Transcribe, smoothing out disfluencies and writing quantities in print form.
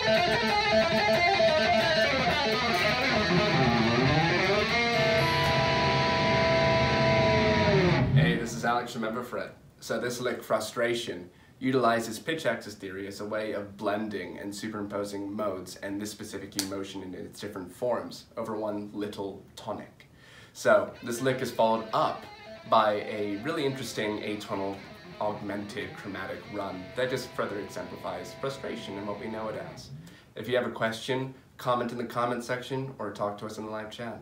Hey, this is Alex from EverFret. So this lick, Frustration, utilizes pitch axis theory as a way of blending and superimposing modes and this specific emotion in its different forms over one little tonic. So this lick is followed up by a really interesting atonal augmented chromatic run that just further exemplifies frustration and what we know it as. If you have a question, comment in the comment section or talk to us in the live chat.